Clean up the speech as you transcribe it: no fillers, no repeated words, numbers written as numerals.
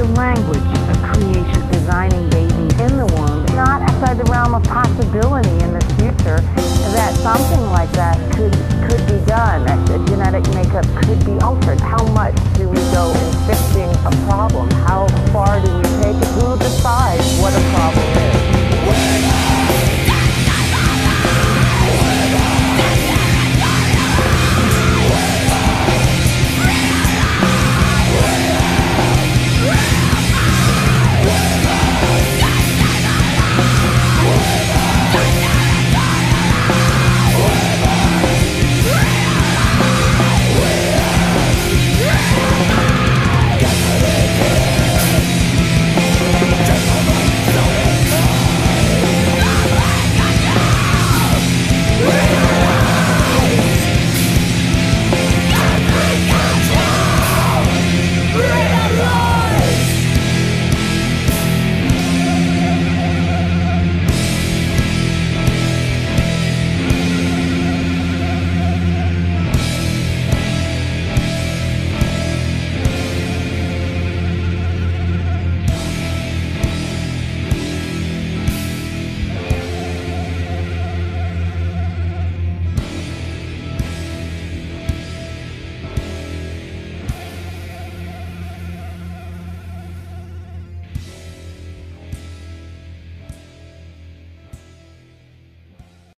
the language of creation, designing babies in the womb. It's not outside the realm of possibility in the future that something like that could be done, that the genetic makeup could be altered. How much do we go in fixing a problem? How far do we take it? Who decides what a problem